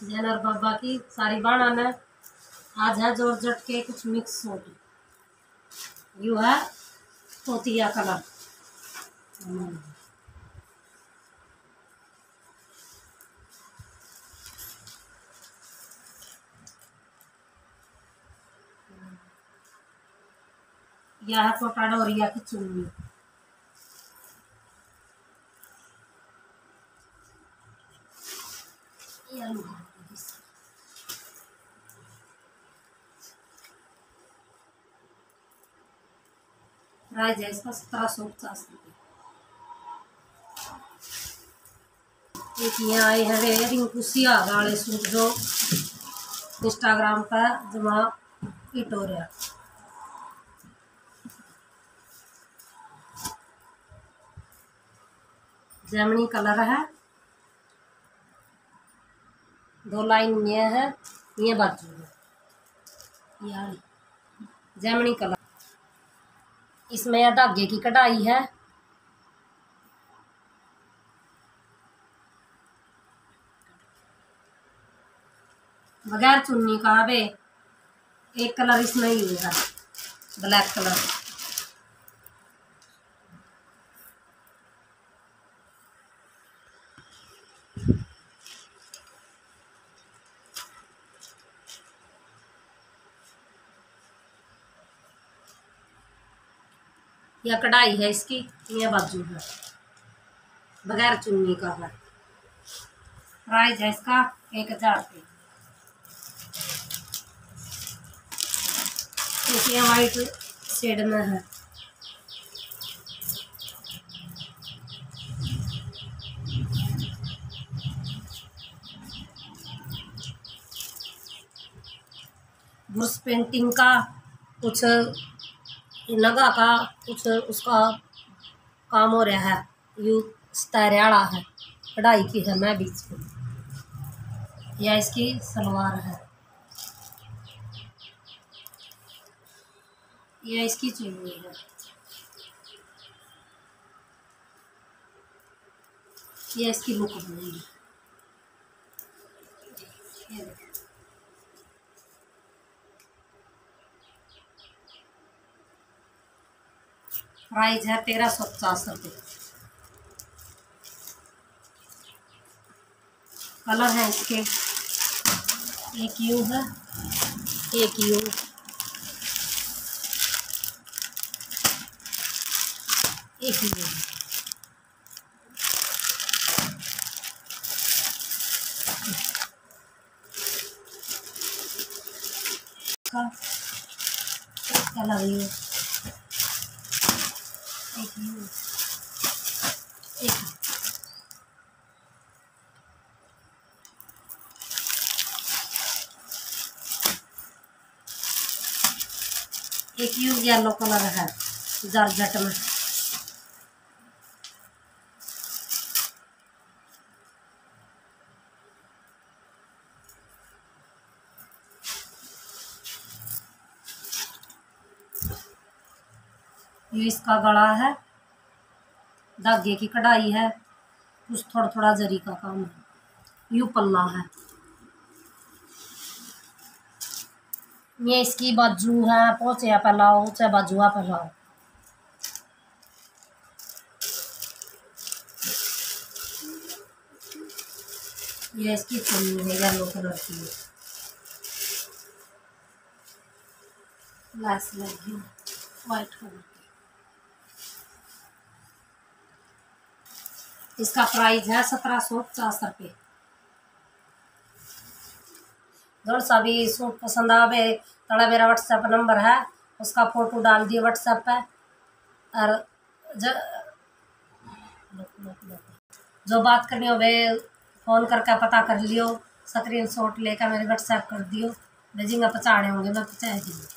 Jenner बाबा की सारी बाणा ने आज है जॉर्जेट के कुछ मिक्स सूट। यू है तोतिया कलर। यह है कोटा डोरिया की चुन्नी। प्राइस है इसका 1750 रुपये। एक यहाँ आए हैं रिंकू सियाग वाले सूट जो इंस्टाग्राम पर जमा हिट हो रहा। जेमनी कलर है, 2 लाइन ये है, ये बाजू है यार। जेमनी कलर, इसमें धागे की कढ़ाई है। बगैर चुन्नी का बे एक कलर इसमें ही है, ब्लैक कलर। यह कढ़ाई है इसकी, यह बाजू है, बगैर चुन्नी का है। प्राइस है इसका 1000 रुपये। ये वाइट शेड में है। ब्रश पेंटिंग का कुछ लगा का कुछ उसका काम हो रहा है। यू स्तारेड़ा है, कढ़ाई की है मैं बीच में। यह इसकी सलवार है, यह इसकी चुन्नी है। यह इसकी लुक बनेगी। प्राइस है 1350 रुपये। कलर है इसके, एक यू है, एक यू, एक यू है। कलर यू, एक यू, एक यू येलो कलर है जॉर्जेट में। ये इसका गला है, धागे की कढ़ाई है, कुछ थोड़ा थोड़ा जरी का काम है। यू पल्ला है। ये इसकी बाजू है, पोचे पलाओ चाहे बाजुआ पलाओ। ये इसकी चुन्नी है येलो कलर की, लैस लगी वाइट कलर की। इसका प्राइस है 1750 रुपये। जो सा भी सूट पसंद आवे तड़ा मेरा व्हाट्सएप नंबर है, उसका फोटो डाल दिए व्हाट्सएप पे। और जो बात करनी हो वे फ़ोन करके पता कर लियो, स्क्रीन शॉट लेकर मेरे व्हाट्सएप कर दियो, भेजेंगे पहुँचाने होंगे मैं पहुँचा दूँगी।